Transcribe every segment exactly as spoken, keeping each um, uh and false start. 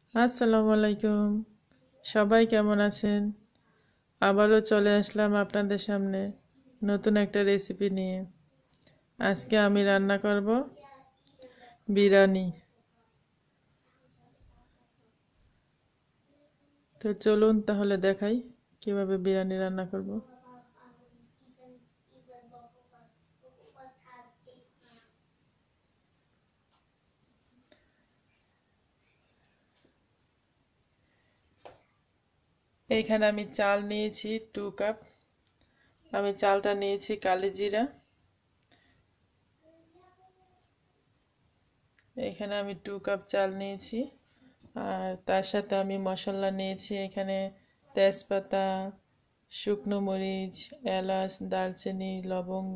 আসসালামু আলাইকুম। সবাই কেমন আছেন? আবারও চলে আসলাম আপনাদের সামনে নতুন একটা রেসিপি নিয়ে। আজকে আমি রান্না করব বিরিয়ানি। তো চলুন তাহলে দেখাই কিভাবে বিরিয়ানি রান্না করব। এইখানে আমি চাল নিয়েছি টু কাপ। আমি চালটা নিয়েছি কালি জিরা। এখানে আমি টু কাপ চাল নিয়েছি, আর তার সাথে আমি মশলা নিয়েছি এখানে তেজপাতা, শুকনো মরিচ, এলাচ, দারচিনি, লবঙ্গ,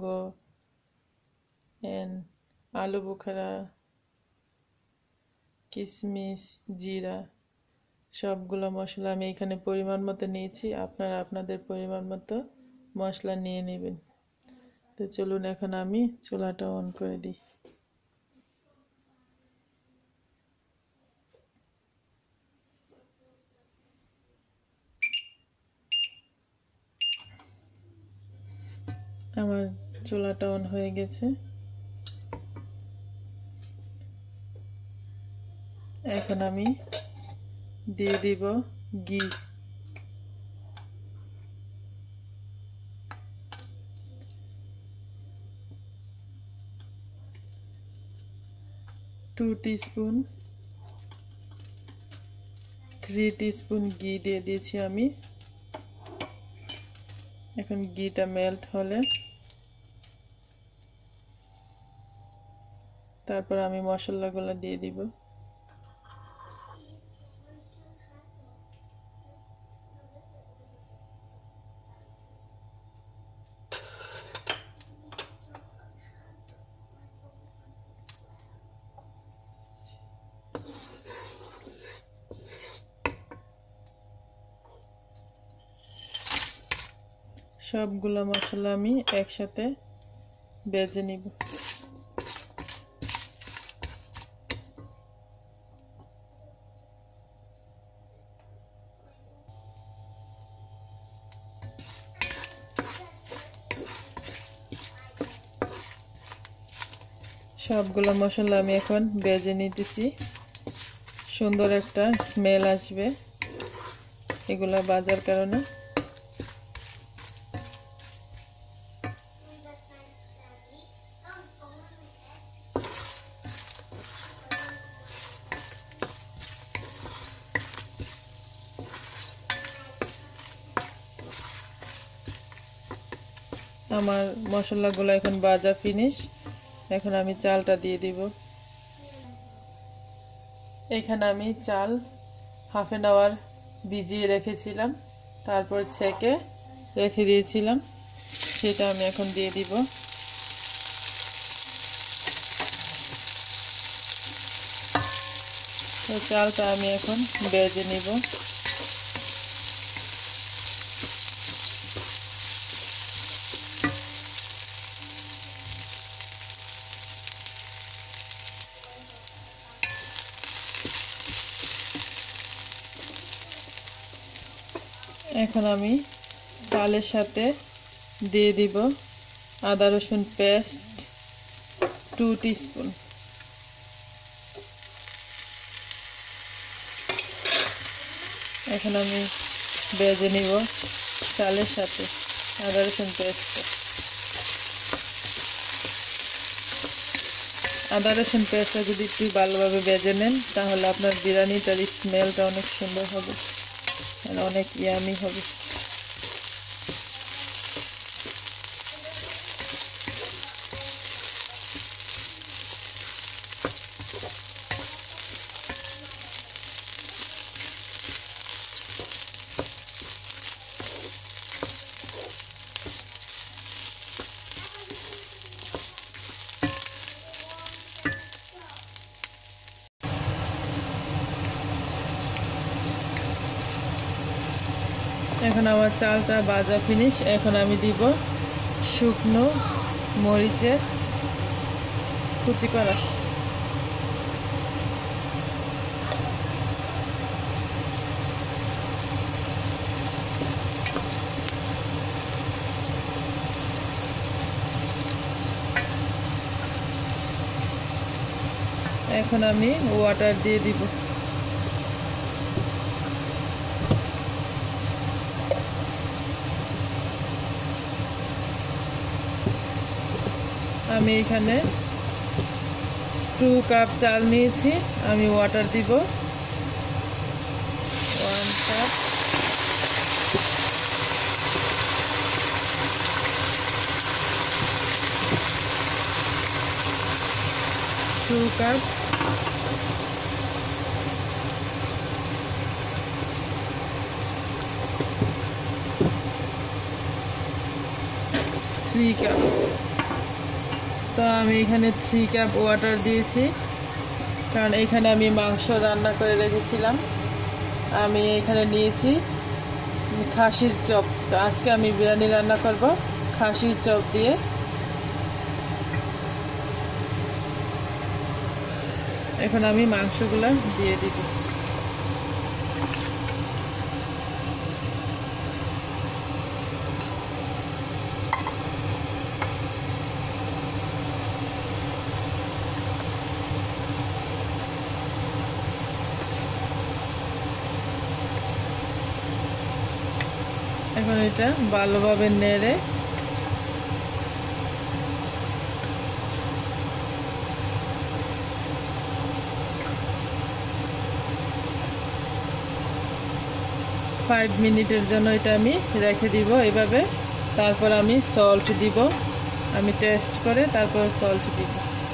এন্ড আলু বোখারা, কিশমিশ, জিরা, সবগুলো মশলা আমি এখানে পরিমাণ মতো নিয়েছি। আপনারা আপনাদের পরিমাণ মতো মশলা নিয়ে নেবেন। তো চলুন এখন আমি চুলাটা অন করে দিই। আমার চুলাটা অন হয়ে গেছে। এখন আমি দিয়ে দিব ঘি। টু টিস্পুন থ্রি টিস্পুন ঘি দিয়ে দিয়েছি আমি। এখন ঘিটা মেল্ট হলে তারপর আমি মশলাগুলো দিয়ে দিব। সবগুলো মশলা আমি একসাথে ভেজে নিব। সবগুলো মশলা আমি এখন ভেজে নিতেছি। সুন্দর একটা স্মেল আসবে এগুলা ভাজার কারণে। আমার মশলাগুলো এখন ভাজা ফিনিশ। এখন আমি চালটা দিয়ে দিব। এখানে আমি চাল হাফ অ্যান আওয়ার ভিজিয়ে রেখেছিলাম, তারপর ছেঁকে রেখে দিয়েছিলাম, সেটা আমি এখন দিয়ে দিব। তো চালটা আমি এখন ভেজে নিব। এখন আমি চালের সাথে দিয়ে দিব আদা রসুন পেস্ট টু টিস্পুন। এখন আমি ভেজে নিব চালের সাথে আদা রসুন পেস্ট। আদা রসুন পেস্টটা যদি একটু ভালোভাবে ভেজে নেন তাহলে আপনার বিরিয়ানিটার স্মেলটা অনেক সুন্দর হবে, অনেক ইয়ামি হবে। এখন আমার চালটা ভাজা ফিনিশ। এখন আমি দিব শুকনো মরিচের কুচি করা। এখন আমি ওয়াটার দিয়ে দিব। আমি এখানে টু কাপ চাল নিয়েছি, আমি ওয়াটার দিব one cup. Two cup three cup. তো আমি এখানে থ্রি কাপ ওয়াটার দিয়েছি, কারণ এখানে আমি মাংস রান্না করে রেখেছিলাম। আমি এখানে নিয়েছি খাসির চপ। তো আজকে আমি বিরিয়ানি রান্না করব খাসির চপ দিয়ে। এখন আমি মাংসগুলো দিয়ে দিব। এখন এটা ভালোভাবে নেড়ে ফাইভ মিনিটের জন্য এটা আমি রেখে দিব এইভাবে। তারপর আমি সল্ট দিব, আমি টেস্ট করে তারপর সল্ট দিব।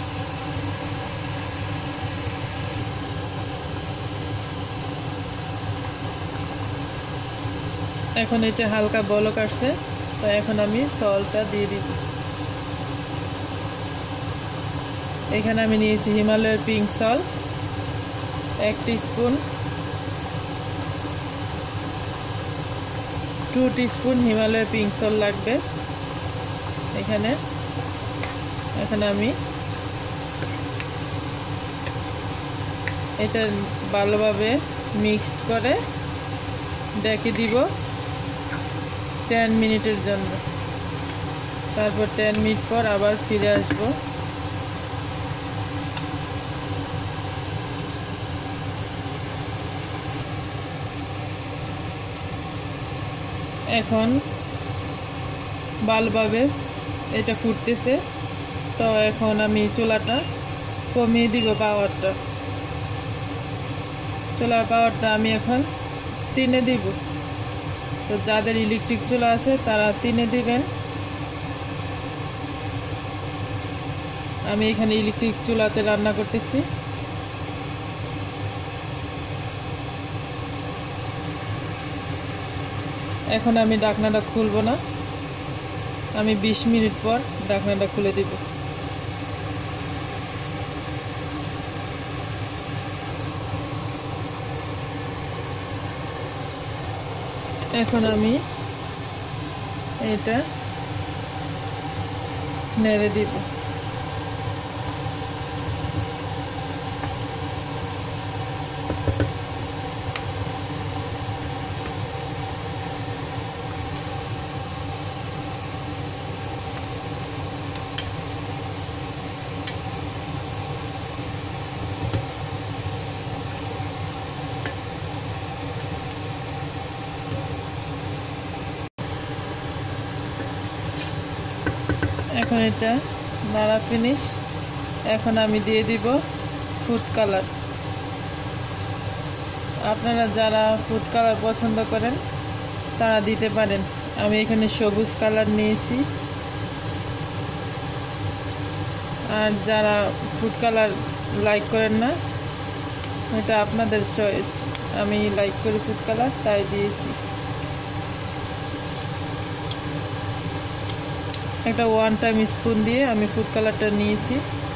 এখন এটা হালকা বলক আসছে, তো এখন আমি সল্টটা দিয়ে দিব। এখানে আমি নিয়েছি হিমালয়ের পিঙ্ক সল্ট এক টিস্পুন, টু টিস্পুন হিমালয়ের পিঙ্ক সল্ট লাগবে এখানে। এখানে আমি এটা ভালোভাবে মিক্সড করে ঢেকে দিব টেন মিনিটের জন্য। তারপর টেন মিনিট পর আবার ফিরে আসব। এখন ভালোভাবে এটা ফুটতেছে, তো এখন আমি চুলাটা কমিয়ে দিব পাওয়ারটা। চুলার পাওয়ারটা আমি এখন তিনে দিব। তো যাদের ইলেকট্রিক চুলা আছে তারা তিনে দিবেন। আমি এখানে ইলেকট্রিক চুলাতে রান্না করতেছি। এখন আমি ঢাকনাটা খুলব না, আমি বিশ মিনিট পর ঢাকনাটা খুলে দিব। এখন আমি এটা নেড়ে দিব। এখন এটা নাড়া ফিনিশ। এখন আমি দিয়ে দিব ফুড কালার। আপনারা যারা ফুড কালার পছন্দ করেন তারা দিতে পারেন। আমি এখানে সবুজ কালার নিয়েছি। আর যারা ফুড কালার লাইক করেন না, এটা আপনাদের চয়েস। আমি লাইক করি ফুড কালার, তাই দিয়েছি। একটা ওয়ান টাইম স্পুন দিয়ে আমি ফুড কালারটা নিয়েছি।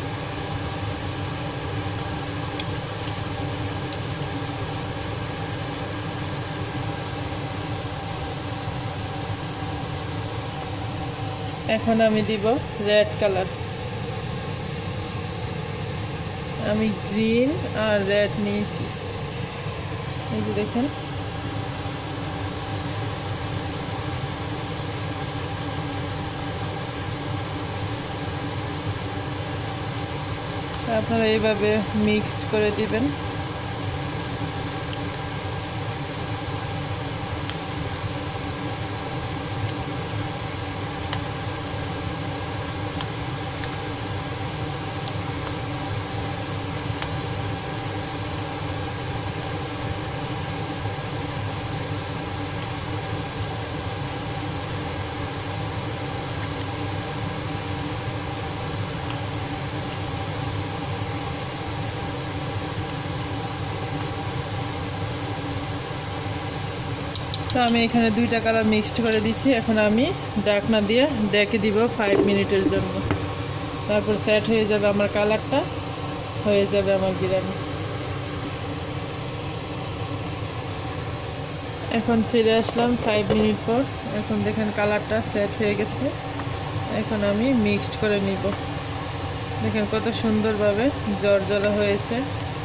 এখন আমি দিব রেড কালার। আমি গ্রিন আর রেড নিয়েছি, এই যে দেখেন। আপনারা এইভাবে মিক্সড করে দিবেন। তো আমি এখানে দুইটা কালার মিক্সড করে দিচ্ছি। এখন আমি ঢাকনা দিয়ে ডেকে দিব ফাইভ মিনিটের জন্য। তারপর সেট হয়ে যাবে আমার কালারটা, হয়ে যাবে আমার বিরিয়ানি। এখন ফিরে আসলাম ফাইভ মিনিট পর। এখন দেখেন কালারটা সেট হয়ে গেছে। এখন আমি মিক্সড করে নিব। দেখেন কত সুন্দরভাবে জলজলা হয়েছে।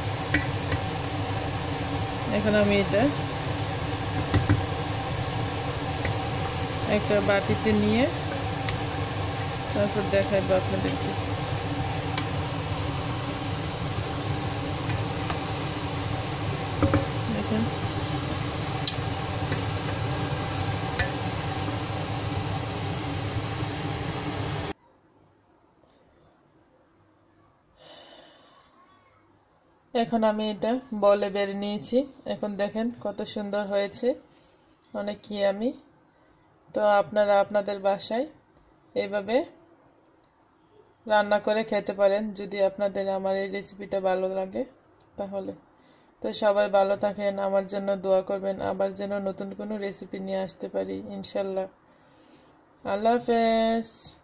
এখন আমি এটা একটা বাটিতে নিয়ে তারপর দেখাবো আপনাদেরকে। দেখেন এখন আমি এটা বলে বেড়ে নিয়েছি। এখন দেখেন কত সুন্দর হয়েছে, অনেক ইয়ামি। তো আপনারা আপনাদের বাসায় এইভাবে রান্না করে খেতে পারেন যদি আপনাদের আমার এই রেসিপিটা ভালো লাগে তাহলে। তো সবাই ভালো থাকেন, আমার জন্য দোয়া করবেন, আবার যেন নতুন কোনো রেসিপি নিয়ে আসতে পারি ইনশাল্লাহ। আল্লাহ হাফেজ।